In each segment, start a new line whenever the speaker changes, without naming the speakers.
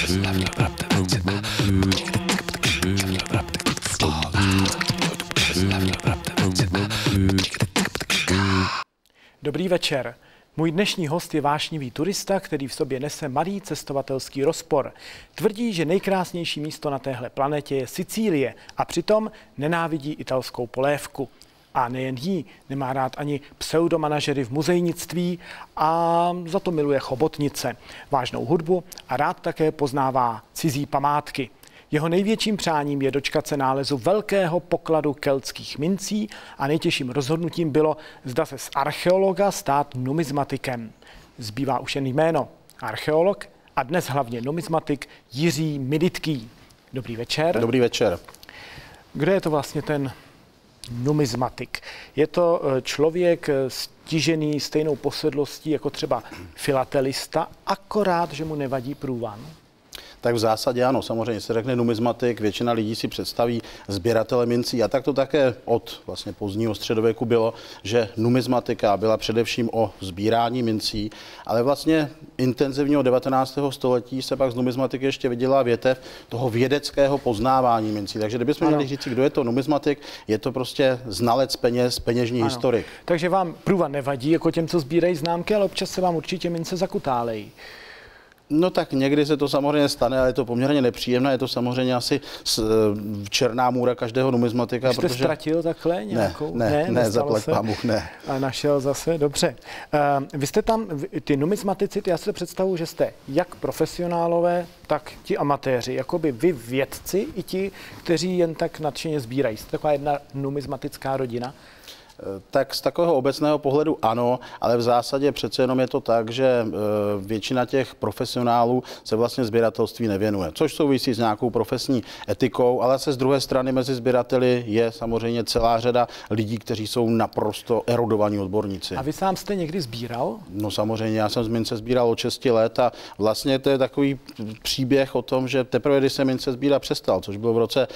Dobrý večer. Můj dnešní host je vášnivý turista, který v sobě nese malý cestovatelský rozpor. Tvrdí, že nejkrásnější místo na téhle planetě je Sicílie a přitom nenávidí italskou polévku. A nejen jí, nemá rád ani pseudomanažery v muzejnictví a za to miluje chobotnice, vážnou hudbu a rád také poznává cizí památky. Jeho největším přáním je dočkat se nálezu velkého pokladu keltských mincí a nejtěžším rozhodnutím bylo, zda se z archeologa stát numizmatikem. Zbývá už jen jméno archeolog a dnes hlavně numizmatik Jiří Militký. Dobrý večer.
Dobrý večer.
Kdo je to vlastně ten numizmatik? Je to člověk stižený stejnou posedlostí jako třeba filatelista, akorát, že mu nevadí průvan?
Tak v zásadě ano, samozřejmě se řekne numizmatik, většina lidí si představí sběratele mincí a tak to také od vlastně pozdního středověku bylo, že numizmatika byla především o sbírání mincí, ale vlastně intenzivního 19. století se pak z numizmatiky ještě vydělá větev toho vědeckého poznávání mincí. Takže kdybychom měli říct, kdo je to numizmatik, je to prostě znalec peněz, peněžní historik.
Takže vám průvan nevadí, jako těm, co sbírají známky, ale občas se vám určitě mince zakutálejí.
No tak někdy se to samozřejmě stane, ale je to poměrně nepříjemné. Je to samozřejmě asi černá můra každého numizmatika.
Jste ztratil takhle nějakou?
Ne, zaplať pán Bůh, ne.
A našel zase, dobře. Vy jste tam, ty numizmatici, já si představuji, že jste jak profesionálové, tak ti amatéři, jakoby vy vědci i ti, kteří jen tak nadšeně sbírají. Jste taková jedna numizmatická rodina?
Tak z takového obecného pohledu ano, ale v zásadě přece jenom je to tak, že většina těch profesionálů se vlastně sběratelství nevěnuje, což souvisí s nějakou profesní etikou, ale se z druhé strany mezi sběrateli je samozřejmě celá řada lidí, kteří jsou naprosto erudovaní odborníci.
A vy sám jste někdy sbíral? No
samozřejmě, já jsem z mince sbíral od 6 let a vlastně to je takový příběh o tom, že teprve, když jsem mince sbírat přestal, což bylo v roce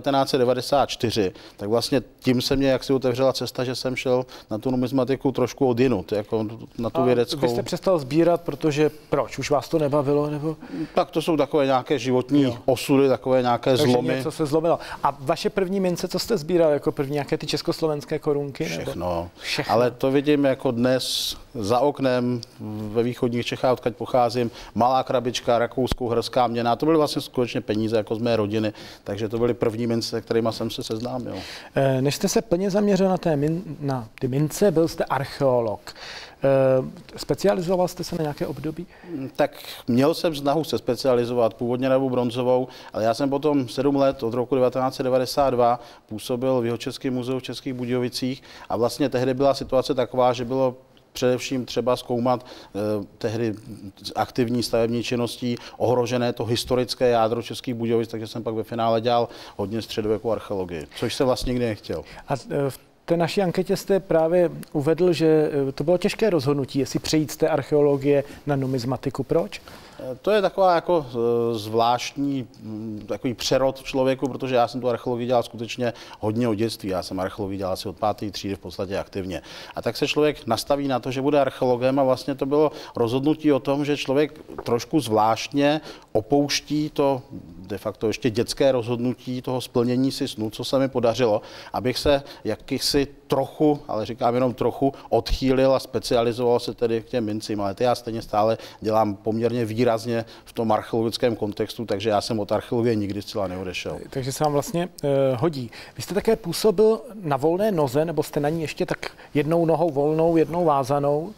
1994, tak vlastně tím se mě jaksi otevřela cesta, že jsem šel na tu numizmatiku trošku odjinut, jako na tu vědeckou.
Vy jste přestal sbírat, protože proč? Už vás to nebavilo? Nebo?
Tak to jsou takové nějaké životní osudy, takové nějaké zlomy.
Takže něco se zlomilo. A vaše první mince, co jste sbíral jako první, nějaké ty československé korunky?
Všechno. Ale to vidím jako dnes za oknem ve východních Čechách, odkud pocházím, malá krabička, rakousko-uherská měna. To byly vlastně skutečně peníze jako z mé rodiny, takže to byly první mince, se kterými jsem se seznámil.
Než jste se plně zaměřil na ty mince, byl jste archeolog. Specializoval jste se na nějaké období?
Tak měl jsem snahu se specializovat, původně na dobu bronzovou, ale já jsem potom 7 let od roku 1992 působil v Jihočeském muzeu v Českých Budějovicích a vlastně tehdy byla situace taková, že bylo především třeba zkoumat tehdy aktivní stavební činností ohrožené to historické jádro Českých Budějovic, takže jsem pak ve finále dělal hodně středověkou archeologii, což jsem vlastně nikdy nechtěl.
A v té naší anketě jste právě uvedl, že to bylo těžké rozhodnutí, jestli přejít z té archeologie na numizmatiku. Proč?
To je taková jako zvláštní takový přerod v člověku, protože já jsem tu archeologii dělal skutečně hodně od dětství. Já jsem archeologii dělal asi od 5. třídy v podstatě aktivně. A tak se člověk nastaví na to, že bude archeologem a vlastně to bylo rozhodnutí o tom, že člověk trošku zvláštně opouští to de facto ještě dětské rozhodnutí toho splnění si snu, co se mi podařilo, abych se jakýsi trochu, ale říkám jenom trochu, odchýlil a specializoval se tedy k těm mincím. Ale já stejně stále dělám poměrně výrazně v tom archeologickém kontextu, takže já jsem od archeologie nikdy zcela neodešel. Takže
se vám vlastně hodí. Vy jste také působil na volné noze, nebo jste na ní ještě tak jednou nohou volnou, jednou vázanou?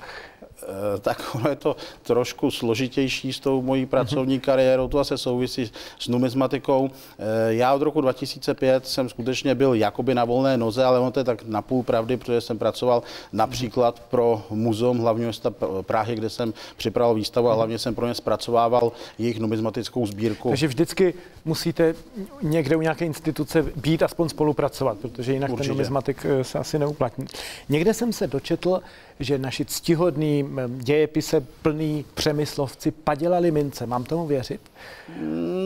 Tak ono je to trošku složitější s tou mojí pracovní kariérou, to asi souvisí s numizmatikou. Já od roku 2005 jsem skutečně byl jakoby na volné noze, ale ono to je tak napůl pravdy, protože jsem pracoval například pro Muzeum hlavního města Prahy, kde jsem připravoval výstavu a hlavně jsem pro ně zpracovával jejich numizmatickou sbírku.
Takže vždycky musíte někde u nějaké instituce být aspoň spolupracovat, protože jinak ten numizmatik se asi neuplatní. Někde jsem se dočetl, že naši ctihodní dějepise plný přemyslovci padělali mince. Mám tomu věřit?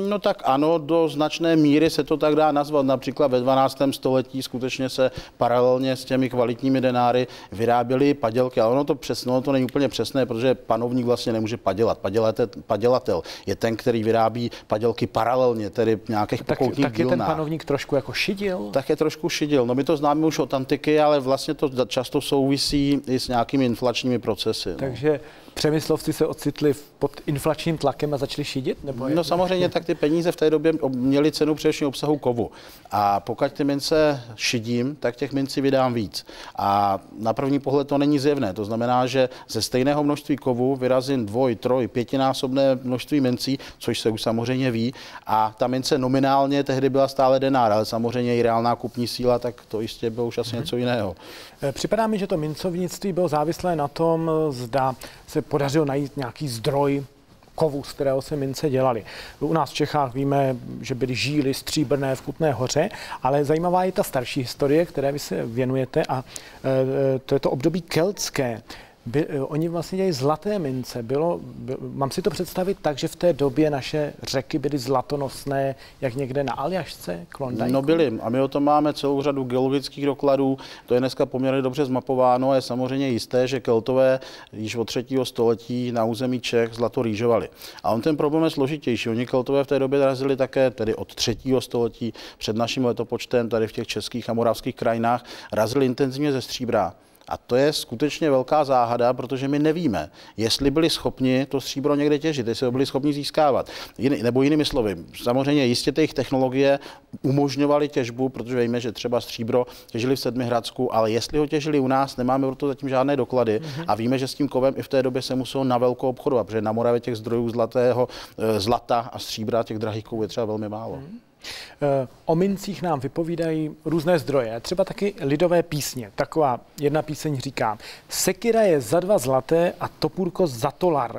No tak ano, do značné míry se to tak dá nazvat. Například ve 12. století skutečně se paralelně s těmi kvalitními denáry vyráběly padělky. Ale ono to není úplně přesné, protože panovník vlastně nemůže padělat. Padělatel je ten, který vyrábí padělky paralelně, tedy nějakých pokoutních
tak je
dílnách.
ten panovník trošku jako šidil?
Tak je trošku šidil. No my to známe už od antiky, ale vlastně to často souvisí i s nějakými inflačními procesy.
Takže Přemyslovci se ocitli pod inflačním tlakem a začali šidit? Nebo
no samozřejmě, tak ty peníze v té době měly cenu především obsahu kovu. A pokud ty mince šidím, tak těch mincí vydám víc. A na první pohled to není zjevné. To znamená, že ze stejného množství kovu vyrazím 2-, 3-, 5násobné množství mincí, což se už samozřejmě ví. A ta mince nominálně tehdy byla stále denár, ale samozřejmě i reálná kupní síla, tak to jistě bylo už asi něco jiného.
Připadá mi, že to mincovnictví bylo závislé na tom, zda se podařilo najít nějaký zdroj kovu, z kterého se mince dělaly. U nás v Čechách víme, že byly žíly stříbrné v Kutné Hoře, ale zajímavá je ta starší historie, které vy se věnujete, a to je to období keltské. Oni vlastně dělají zlaté mince. Mám si to představit tak, že v té době naše řeky byly zlatonosné, jak někde na Aljašce, Klondajku?
No byly. A my o tom máme celou řadu geologických dokladů. To je dneska poměrně dobře zmapováno a je samozřejmě jisté, že Keltové již od 3. století na území Čech zlato rýžovali. A on ten problém je složitější. Oni Keltové v té době razili také, tedy od 3. století před naším letopočtem, tady v těch českých a moravských krajinách, razili intenzivně ze stříbra. A to je skutečně velká záhada, protože my nevíme, jestli byli schopni to stříbro někde těžit, jestli ho byli schopni získávat. Nebo jinými slovy, samozřejmě jistě jejich technologie umožňovaly těžbu, protože víme, že třeba stříbro těžili v Sedmihradsku, ale jestli ho těžili u nás, nemáme proto zatím žádné doklady a víme, že s tím kovem i v té době se muselo na velkou obchodovat, protože na Moravě těch zdrojů zlata a stříbra, těch drahých kovů je třeba velmi málo.
O mincích nám vypovídají různé zdroje, třeba taky lidové písně. Taková jedna píseň říká: sekira je za 2 zlaté a topůrko za tolar.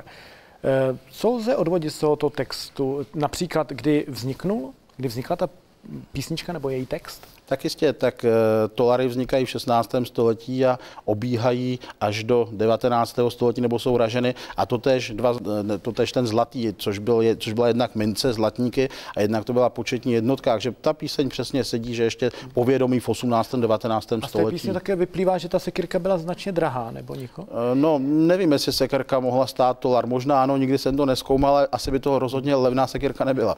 Co lze odvodit z tohoto textu? Například, kdy vznikla ta písnička nebo její text?
Tak jistě, tak tolary vznikají v 16. století a obíhají až do 19. století, nebo jsou raženy, a totéž ten zlatý, což byla jednak mince, zlatníky, a jednak to byla početní jednotka, takže ta píseň přesně sedí, že ještě povědomí v 18. 19. století.
A z té písně také vyplývá, že ta sekirka byla značně drahá, nebo niko?
No, nevím, jestli sekirka mohla stát tolar, možná ano, nikdy jsem to nezkoumal, ale asi by to rozhodně levná sekirka nebyla.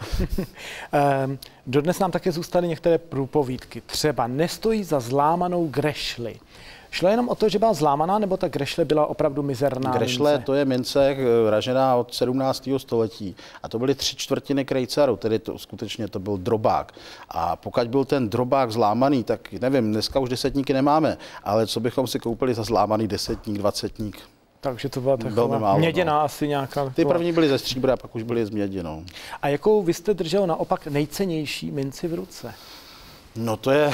Dodnes nám také zůstaly některé průpovídky. Třeba nestojí za zlámanou grešli. Šlo jenom o to, že byla zlámaná, nebo ta grešle byla opravdu mizerná
grešle,
mince?
To je mince ražená od 17. století. A to byly 3/4 krejcaru, tedy skutečně to byl drobák. A pokud byl ten drobák zlámaný, tak nevím, dneska už desetníky nemáme, ale co bychom si koupili za zlámaný desetník, dvacetník?
Takže to byla taková měděná asi nějaká.
Ty první byly ze stříbra, pak už byly z mědi. No.
A jakou vy jste držel naopak nejcennější minci v ruce?
No to je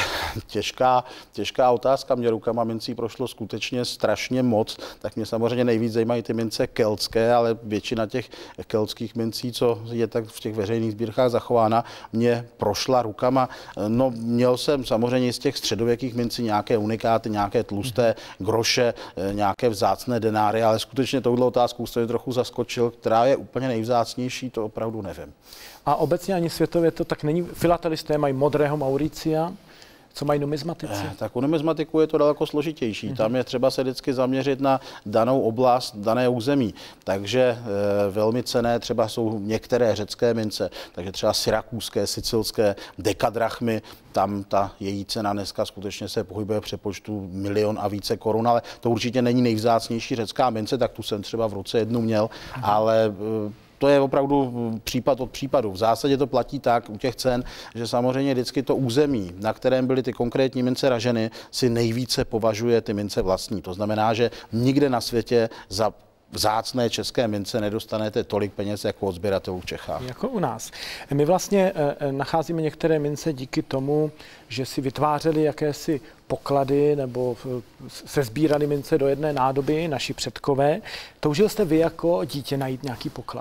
těžká otázka. Mě rukama mincí prošlo skutečně strašně moc, tak mě samozřejmě nejvíc zajímají ty mince keltské, ale většina těch keltských mincí, co je tak v těch veřejných sbírkách zachována, mě prošla rukama. No měl jsem samozřejmě z těch středověkých mincí nějaké unikáty, nějaké tlusté groše, nějaké vzácné denáry, ale skutečně touhle otázkou jste mě trochu zaskočil, která je úplně nejvzácnější, to opravdu nevím.
A obecně ani světově to tak není. Filatelisté mají modrého Mauricia, co mají numizmatici?
Tak u numizmatiku je to daleko složitější. Tam je třeba se vždycky zaměřit na danou oblast, dané území. Takže velmi cenné třeba jsou některé řecké mince, takže třeba syrakůzské, sicilské, dekadrachmy, tam ta její cena dneska skutečně se pohybuje v přepočtu 1 000 000 a více korun, ale to určitě není nejvzácnější řecká mince, tak tu jsem třeba v ruce jednu měl, ale to je opravdu případ od případu. V zásadě to platí tak u těch cen, že samozřejmě vždycky to území, na kterém byly ty konkrétní mince raženy, si nejvíce považuje ty mince vlastní. To znamená, že nikde na světě za vzácné české mince nedostanete tolik peněz jako od sběratelů v Čechách.
Jako u nás. My vlastně nacházíme některé mince díky tomu, že si vytvářeli jakési poklady nebo se sbírali mince do jedné nádoby, naši předkové. Toužil jste vy jako dítě najít nějaký poklad?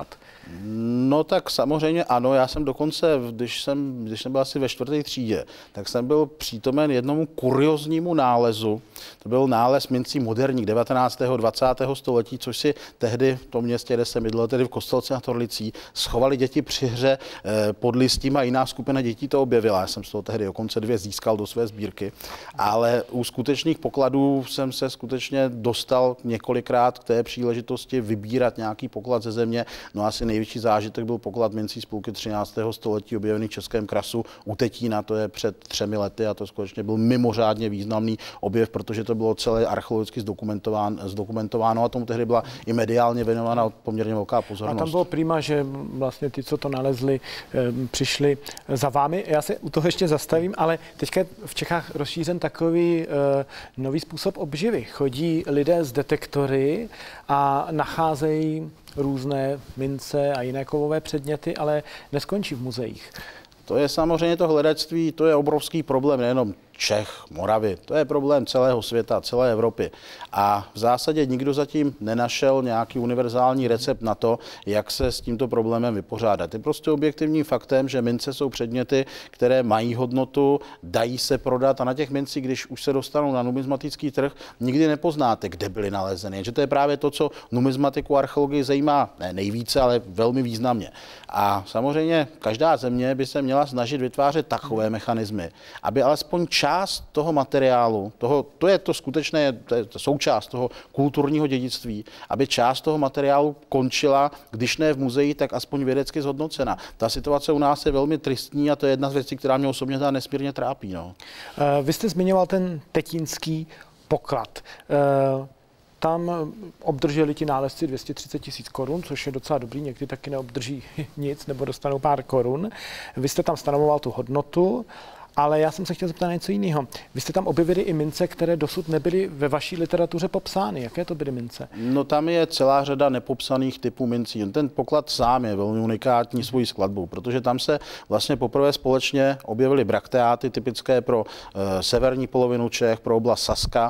No tak samozřejmě ano, já jsem dokonce, když jsem byl asi ve 4. třídě, tak jsem byl přítomen jednomu kurioznímu nálezu. To byl nález mincí moderních 19. 20. století, což si tehdy v tom městě, kde jsem bydlel, tedy v Kostelci nad Orlicí, schovali děti při hře pod listím a jiná skupina dětí to objevila. Já jsem z toho tehdy dokonce 2 získal do své sbírky, ale u skutečných pokladů jsem se skutečně dostal několikrát k té příležitosti vybírat nějaký poklad ze země. No asi největší zážitek byl poklad mincí z půlky 13. století objevený v Českém Krasu u Tetína, to je před 3 lety a to skutečně byl mimořádně významný objev, protože to bylo celé archeologicky zdokumentováno a tomu tehdy byla i mediálně věnována poměrně velká pozornost.
A tam bylo prima, že vlastně ty, co to nalezli, přišli za vámi. Já se u toho ještě zastavím, ale teďka je v Čechách rozšířen takový nový způsob obživy. Chodí lidé s detektory a nacházejí různé mince a jiné kovové předměty, ale neskončí v muzeích.
To je samozřejmě to hledectví, to je obrovský problém nejenom Čech, Moravy, to je problém celého světa, celé Evropy. A v zásadě nikdo zatím nenašel nějaký univerzální recept na to, jak se s tímto problémem vypořádat. Je prostě objektivním faktem, že mince jsou předměty, které mají hodnotu, dají se prodat a na těch mincích, když už se dostanou na numismatický trh, nikdy nepoznáte, kde byly nalezeny. Že to je právě to, co numismatiku a archeologii zajímá ne nejvíce, ale velmi významně. A samozřejmě každá země by se měla snažit vytvářet takové mechanismy, aby alespoň část toho materiálu, to je to skutečné, to je součást toho kulturního dědictví, aby část toho materiálu končila, když ne v muzeji, tak aspoň vědecky zhodnocena. Ta situace u nás je velmi tristní a to je jedna z věcí, která mě osobně nesmírně trápí. No.
Vy jste zmiňoval ten tetínský poklad. Tam obdrželi ti nálezci 230 000 korun, což je docela dobrý, někdy taky neobdrží nic nebo dostanou pár korun. Vy jste tam stanovoval tu hodnotu, ale já jsem se chtěl zeptat na něco jiného. Vy jste tam objevili i mince, které dosud nebyly ve vaší literatuře popsány. Jaké to byly mince?
No tam je celá řada nepopsaných typů mincí. Ten poklad sám je velmi unikátní svojí skladbou, protože tam se vlastně poprvé společně objevily brakteáty typické pro severní polovinu Čech, pro oblast Saska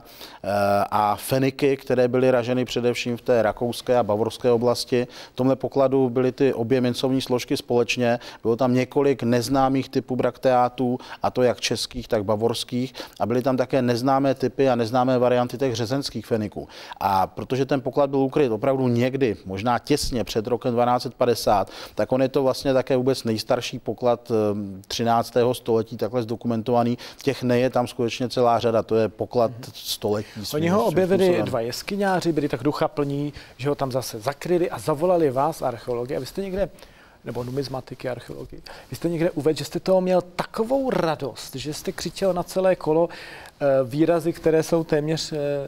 a feniky, které byly raženy především v té rakouské a bavorské oblasti. V tomhle pokladu byly ty obě mincovní složky společně. Bylo tam několik neznámých typů brakteátů a to jak českých, tak bavorských. A byly tam také neznámé typy a neznámé varianty těch řezenských feniků. A protože ten poklad byl ukryt opravdu někdy, možná těsně před rokem 1250, tak on je to vlastně také vůbec nejstarší poklad 13. století, takhle zdokumentovaný. Těch je tam skutečně celá řada, to je poklad století.
Oni ho objevili 2 jeskyňáři, byli tak duchaplní, že ho tam zase zakryli a zavolali vás, archeologi, a vy jste někde, nebo numismatiky, archeologii. Vy jste někde uvedl, že jste toho měl takovou radost, že jste křičel na celé kolo výrazy, které jsou téměř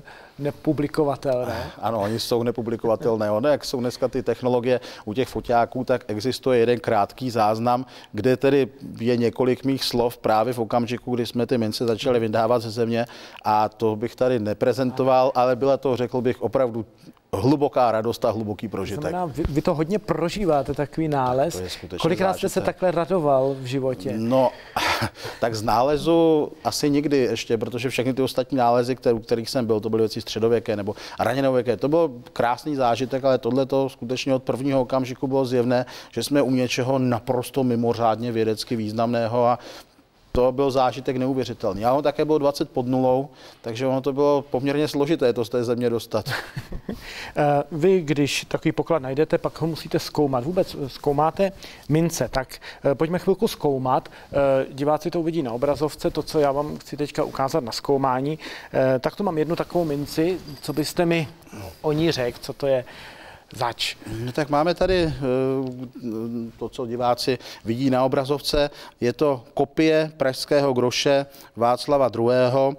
nepublikovatelné.
Ano, oni jsou nepublikovatelné. Ono, jak jsou dneska ty technologie u těch foťáků, tak existuje jeden krátký záznam, kde tedy je několik mých slov právě v okamžiku, kdy jsme ty mince začali vydávat ze země a to bych tady neprezentoval, ale byla to, řekl bych, opravdu hluboká radost a hluboký prožitek.
Znamená, vy to hodně prožíváte, takový nález. Kolikrát jste se takhle radoval v životě?
No, tak z nálezu asi nikdy ještě, protože všechny ty ostatní nálezy, u kterých jsem byl, to byly věci středověké nebo raněnověké. To byl krásný zážitek, ale tohle to skutečně od prvního okamžiku bylo zjevné, že jsme u něčeho naprosto mimořádně vědecky významného a to byl zážitek neuvěřitelný. A ono také bylo 20 pod nulou, takže ono to bylo poměrně složité to z té země dostat.
Vy, když takový poklad najdete, pak ho musíte zkoumat. Vůbec zkoumáte mince, tak pojďme chvilku zkoumat. Diváci to uvidí na obrazovce, to, co já vám chci teďka ukázat na zkoumání. Tak tu mám jednu takovou minci, co byste mi o ní řekl, co to je zač?
No tak máme tady to, co diváci vidí na obrazovce. Je to kopie pražského groše Václava II.,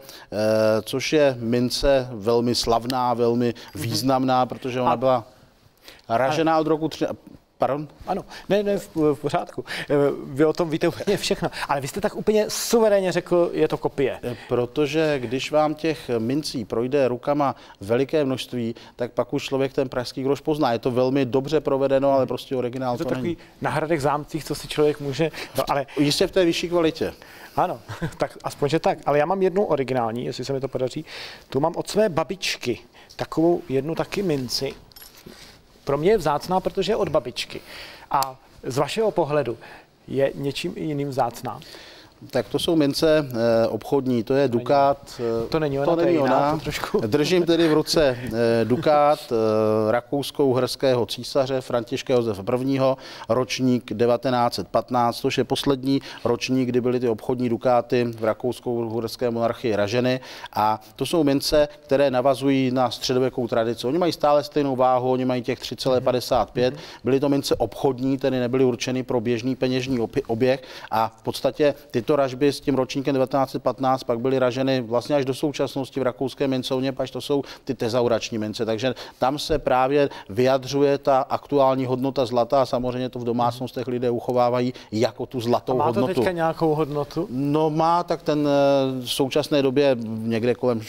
což je mince velmi slavná, velmi významná, protože ona byla ražená od roku 13. Pardon?
Ano, ne, v pořádku. Vy o tom víte úplně všechno. Ale vy jste tak úplně suverénně řekl, je to kopie.
Protože když vám těch mincí projde rukama veliké množství, tak pak už člověk ten pražský groš pozná. Je to velmi dobře provedeno, ale prostě originál
je to takový
není.
Na Hradech zámcích, co si člověk může... No, ale...
Jistě v té vyšší kvalitě.
Ano, tak aspoň, že tak. Ale já mám jednu originální, jestli se mi to podaří. Tu mám od své babičky. Takovou jednu taky minci. Pro mě je vzácná, protože je od babičky. A z vašeho pohledu je něčím jiným vzácná?
Tak to jsou mince obchodní, to je dukát.
To není ona, to je jiná, to trošku.
Držím tedy v ruce dukát rakousko-uherského císaře Františka Josefa I., ročník 1915, což je poslední ročník, kdy byly ty obchodní dukáty v rakousko-uherské monarchii raženy. A to jsou mince, které navazují na středověkou tradici. Oni mají stále stejnou váhu, oni mají těch 3,55. Byly to mince obchodní, tedy nebyly určeny pro běžný peněžní oběh a v podstatě tyto ražby s tím ročníkem 1915 pak byly raženy vlastně až do současnosti v rakouské mincovně, až to jsou ty tezaurační mince. Takže tam se právě vyjadřuje ta aktuální hodnota zlata a samozřejmě to v domácnostech lidé uchovávají jako tu zlatou hodnotu.
Má to teďka nějakou hodnotu?
No má, tak ten v současné době někde kolem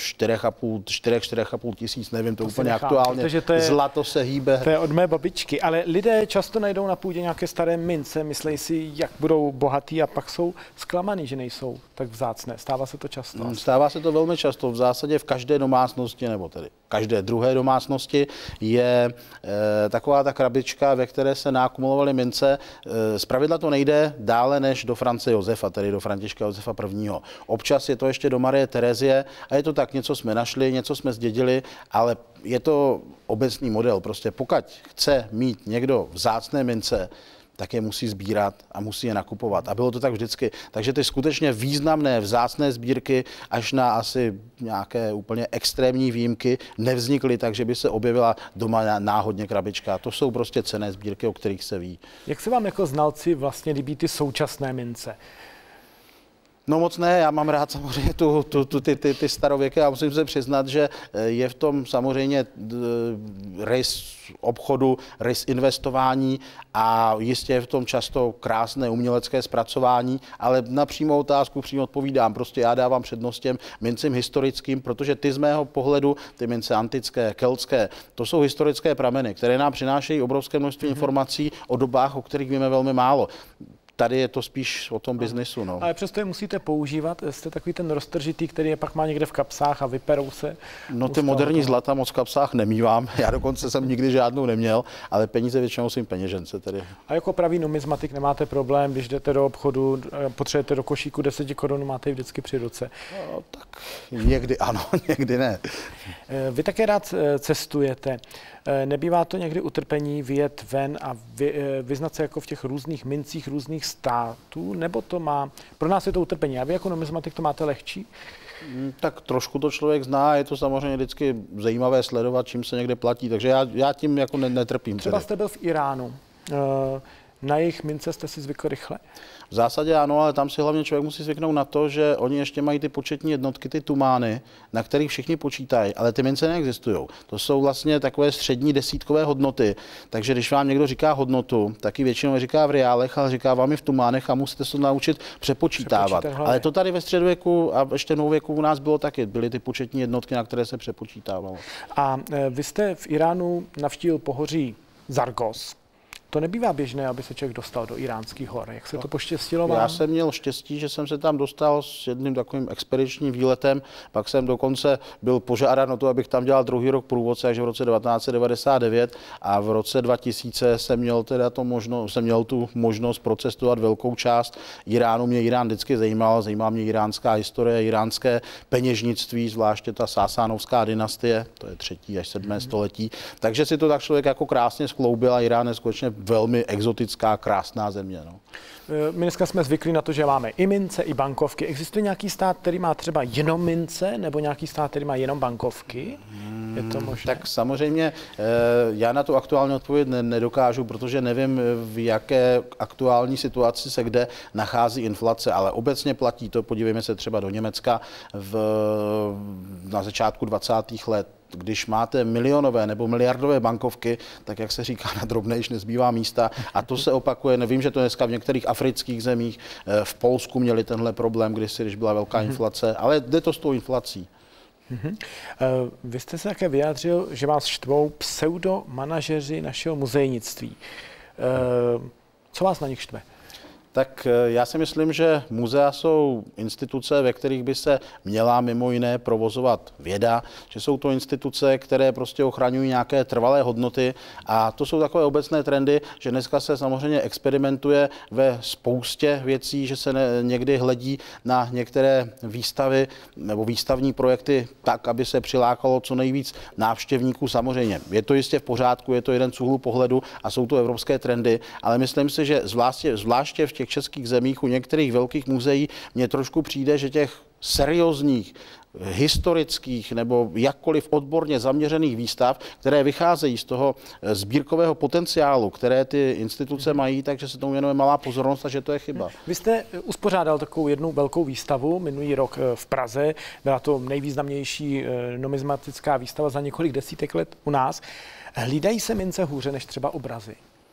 4,5 tisíc, nevím, to úplně nechám, aktuálně. Zlato se hýbe.
To je od mé babičky, ale lidé často najdou na půdě nějaké staré mince, myslí si, jak budou bohatí a pak jsou zklamaní, že nejsou tak vzácné. Stává se to často?
Stává se to velmi často. V zásadě v každé domácnosti, nebo tedy každé druhé domácnosti je taková ta krabička, ve které se naakumulovaly mince. Zpravidla to nejde dále než do France Josefa, tedy do Františka Josefa I. Občas je to ještě do Marie Terezie a je to tak, něco jsme našli, něco jsme zdědili, ale je to obecný model. Prostě pokud chce mít někdo vzácné mince, tak je musí sbírat a musí je nakupovat. A bylo to tak vždycky. Takže ty skutečně významné vzácné sbírky až na asi nějaké úplně extrémní výjimky nevznikly tak, že by se objevila doma náhodně krabička. To jsou prostě cenné sbírky, o kterých se ví.
Jak se vám jako znalci vlastně líbí ty současné mince?
No moc ne, já mám rád samozřejmě ty starověké a musím se přiznat, že je v tom samozřejmě rys obchodu, rys investování a jistě je v tom často krásné umělecké zpracování, ale na přímou otázku přímo odpovídám. Prostě já dávám přednost těm mincím historickým, protože ty z mého pohledu, ty mince antické, keltské, to jsou historické prameny, které nám přinášejí obrovské množství informací o dobách, o kterých víme velmi málo. Tady je to spíš o tom biznisu. No.
Ale přesto je musíte používat. Jste takový ten roztržitý, který je pak má někde v kapsách a vyperou se.
No ty moderní zlata moc v kapsách nemívám. Já dokonce jsem nikdy žádnou neměl, ale peníze většinou svým peněžence tedy.
A jako pravý numismatik nemáte problém, když jdete do obchodu, potřebujete do košíku 10 korun, máte ji vždycky při ruce.
No, tak někdy ano, někdy ne.
Vy také rád cestujete. Nebývá to někdy utrpení vyjet ven a vyznat se jako v těch různých mincích různých států, nebo to má, pro nás je to utrpení, a vy jako numismatik to máte lehčí?
Tak trošku to člověk zná, je to samozřejmě vždycky zajímavé sledovat, čím se někde platí, takže já tím jako netrpím.
Třeba jste byl v Iránu, na jejich mince jste si zvykl rychle?
V zásadě ano, ale tam si hlavně člověk musí zvyknout na to, že oni ještě mají ty početní jednotky, ty tumány, na kterých všichni počítají, ale ty mince neexistují. To jsou vlastně takové střední desítkové hodnoty, takže když vám někdo říká hodnotu, tak ji většinou říká v reálech, ale říká vám i v tumánech a musíte se naučit přepočítávat. Ale to tady ve středověku a ještě novověku u nás bylo taky, byly ty početní jednotky, na které se přepočítávalo.
A vy jste v Iránu navštívil pohoří Zargos. To nebývá běžné, aby se člověk dostal do iránských hor. Jak se to poštěstilo vám?
Já jsem měl štěstí, že jsem se tam dostal s jedním takovým expedičním výletem. Pak jsem dokonce byl požádán o to, abych tam dělal druhý rok průvodce, až v roce 1999. A v roce 2000 jsem měl tu možnost procestovat velkou část Iránu. Mě Irán vždycky zajímá mě iránská historie, iránské peněžnictví, zvláště ta Sásánovská dynastie, to je 3. až 7. století. Takže si to tak člověk jako krásně skloubil a Irán je skutečně velmi exotická, krásná země. No.
My dneska jsme zvyklí na to, že máme i mince, i bankovky. Existuje nějaký stát, který má třeba jenom mince, nebo nějaký stát, který má jenom bankovky? Je to možné?
Tak samozřejmě já na to aktuálně odpověď nedokážu, protože nevím, v jaké aktuální situaci se kde nachází inflace, ale obecně platí to, podívejme se třeba do Německa na začátku 20. let. Když máte milionové nebo miliardové bankovky, tak jak se říká, na drobné již nezbývá místa. A to se opakuje, nevím, že to dneska v některých afrických zemích, v Polsku měli tenhle problém, když byla velká inflace, ale jde to s tou inflací.
Vy jste se také vyjádřil, že vás štvou pseudomanažeři našeho muzejnictví. Co vás na nich štve?
Tak já si myslím, že muzea jsou instituce, ve kterých by se měla mimo jiné provozovat věda, že jsou to instituce, které prostě ochraňují nějaké trvalé hodnoty a to jsou takové obecné trendy, že dneska se samozřejmě experimentuje ve spoustě věcí, že se někdy hledí na některé výstavy nebo výstavní projekty tak, aby se přilákalo co nejvíc návštěvníků. Samozřejmě je to jistě v pořádku, je to jeden z úhlu pohledu a jsou to evropské trendy, ale myslím si, že zvláště v těch českých zemích u některých velkých muzeí mně trošku přijde, že těch seriózních, historických nebo jakkoliv odborně zaměřených výstav, které vycházejí z toho sbírkového potenciálu, které ty instituce mají, takže se tomu věnuje malá pozornost a že to je chyba.
Vy jste uspořádal takovou jednu velkou výstavu minulý rok v Praze. Byla to nejvýznamnější numismatická výstava za několik desítek let u nás. Hlídají se mince hůře než třeba obrazy?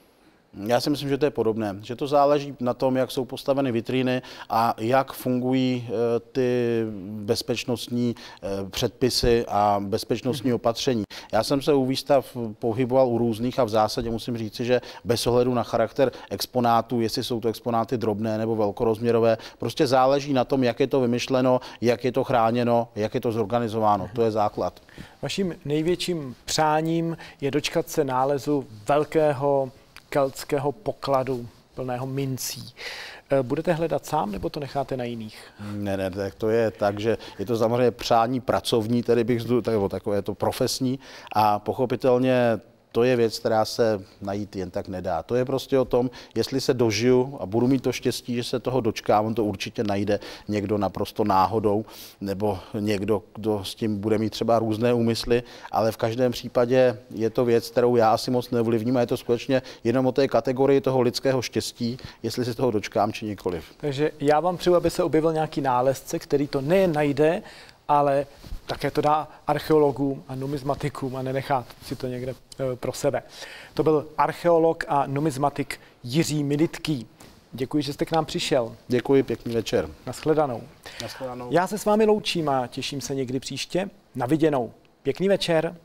Já si myslím, že to je podobné, že to záleží na tom, jak jsou postaveny vitríny a jak fungují ty bezpečnostní předpisy a bezpečnostní opatření. Já jsem se u výstav pohyboval u různých a v zásadě musím říci, že bez ohledu na charakter exponátů, jestli jsou to exponáty drobné nebo velkorozměrové, prostě záleží na tom, jak je to vymyšleno, jak je to chráněno, jak je to zorganizováno. To je základ.
Vaším největším přáním je dočkat se nálezu velkého keltského pokladu plného mincí. Budete hledat sám, nebo to necháte na jiných?
Ne, tak to je tak, že je to samozřejmě přání pracovní, tedy takové to profesní a pochopitelně to je věc, která se najít jen tak nedá. To je prostě o tom, jestli se dožiju a budu mít to štěstí, že se toho dočkám, on to určitě najde někdo naprosto náhodou, nebo někdo, kdo s tím bude mít třeba různé úmysly, ale v každém případě je to věc, kterou já asi moc neovlivním a je to skutečně jenom o té kategorii toho lidského štěstí, jestli se toho dočkám či nikoliv.
Takže já vám přeju, aby se objevil nějaký nálezce, který to nejen najde, ale také to dá archeologům a numismatikům a nenechá si to někde pro sebe. To byl archeolog a numismatik Jiří Militký. Děkuji, že jste k nám přišel.
Děkuji, pěkný večer.
Nashledanou.
Nashledanou.
Já se s vámi loučím a těším se někdy příště. Na viděnou. Pěkný večer.